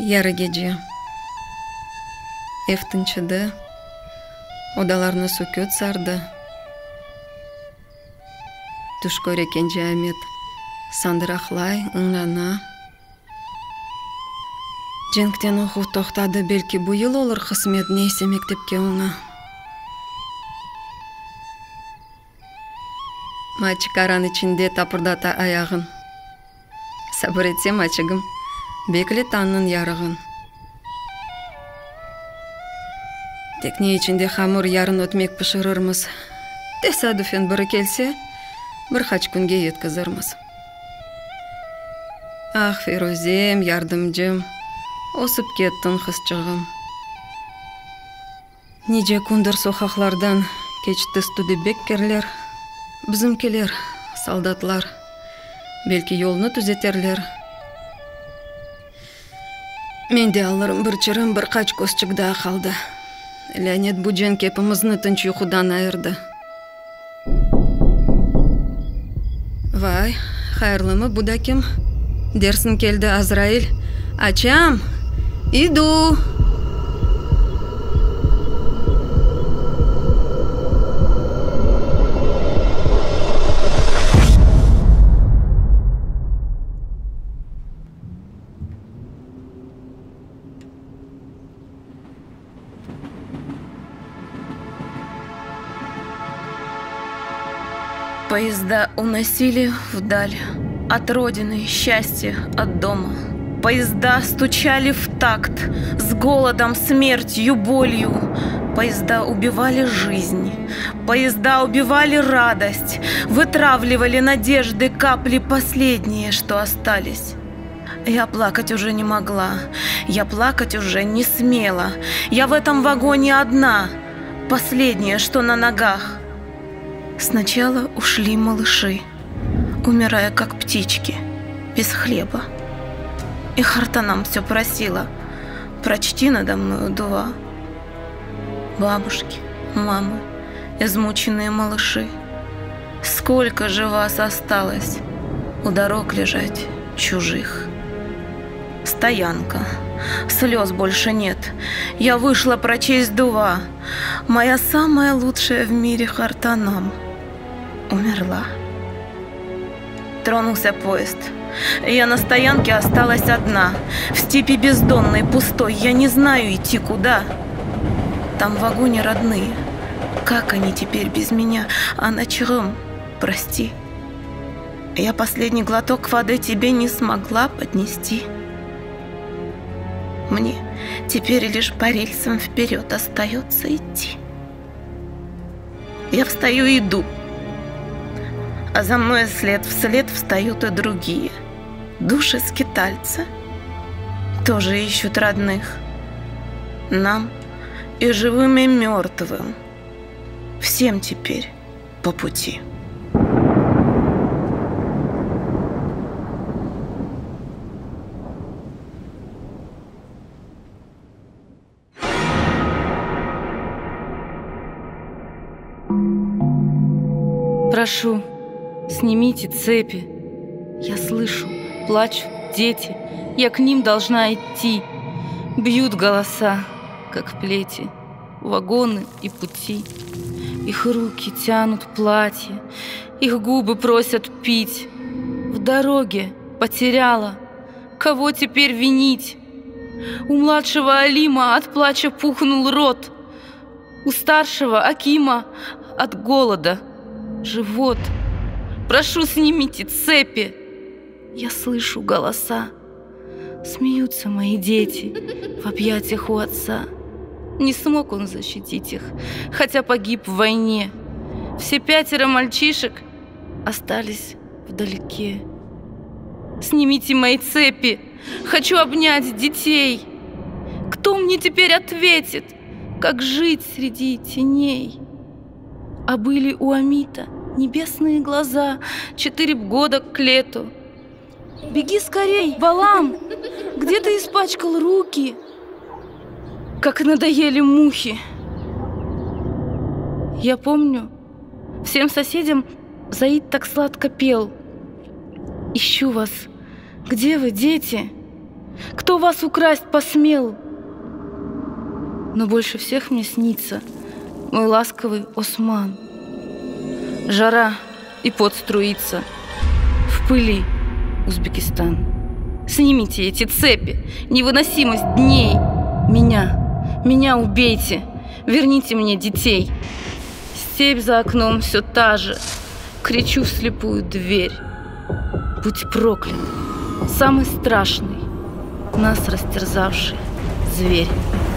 Яры gece. Ev tınçıdı. Odalarını sükût sardı. Tuş көреген Жәмет сандырақлай ыңлана. Женктен оқу тоқтады, белки бұл ел олар қысмет нейсе мектепке оңа. Мальчик аран içinde тапырдата аяғын. Сабыр етсе мальчигім, бекілі таңның ярығын. Tekne içinde hamur yarın ötmek pişirirmiz. Tesadüfen biri kelсе, birkaç күнге yetkizirmiz. Ah Firuzem, yardımcım, osip kettin kızcığım. Nice kundur sokaklardan keçti studebekkerler, bizimkiler, soldatlar, belki yolunu düzeterler. Mende alırım bir çırım, birkaç көзчік daha kaldı. Леонид Будженк hepimizni tinch uyqudan ayırdı. Vay, hayırlımı bu da kim? Dersin keldi Azrail. Açam, idu. Поезда уносили вдаль от родины счастье от дома. Поезда стучали в такт с голодом, смертью, болью. Поезда убивали жизнь, поезда убивали радость, вытравливали надежды, капли последние, что остались. Я плакать уже не могла, я плакать уже не смела. Я в этом вагоне одна, последняя, что на ногах. Сначала ушли малыши, умирая как птички, без хлеба. И Хартанам все просила: прочти надо мною дуа. Бабушки, мамы, измученные малыши, сколько же вас осталось у дорог лежать чужих? Стоянка, слез больше нет. Я вышла прочесть дуа. Моя самая лучшая в мире Хартанам умерла. Тронулся поезд. Я на стоянке осталась одна. В степи бездонной, пустой. Я не знаю идти куда. Там в вагоне родные. Как они теперь без меня? А на чем? Прости. Я последний глоток воды тебе не смогла поднести. Мне теперь лишь по рельсам вперед остается идти. Я встаю и иду, а за мной вслед встают и другие. Души скитальца тоже ищут родных. Нам и живым, и мертвым всем теперь по пути. Прошу, снимите цепи. Я слышу, плачут дети. Я к ним должна идти. Бьют голоса, как плети, вагоны и пути. Их руки тянут платье, их губы просят пить. В дороге потеряла, кого теперь винить? У младшего Алима от плача пухнул рот. У старшего Акима от голода живот. Прошу, снимите цепи. Я слышу голоса. Смеются мои дети в объятиях у отца. Не смог он защитить их, хотя погиб в войне. Все 5 мальчишек остались вдалеке. Снимите мои цепи. Хочу обнять детей. Кто мне теперь ответит, как жить среди теней? А были у Амита небесные глаза, 4 года к лету. Беги скорей, Балам! Где ты испачкал руки? Как надоели мухи. Я помню, всем соседям Заид так сладко пел: ищу вас, где вы, дети? Кто вас украсть посмел? Но больше всех мне снится мой ласковый Осман. Жара и пот струится. В пыли Узбекистан. Снимите эти цепи, невыносимость дней. Меня убейте, верните мне детей. Степь за окном все та же. Кричу в слепую дверь. Будь проклят, самый страшный, нас растерзавший зверь.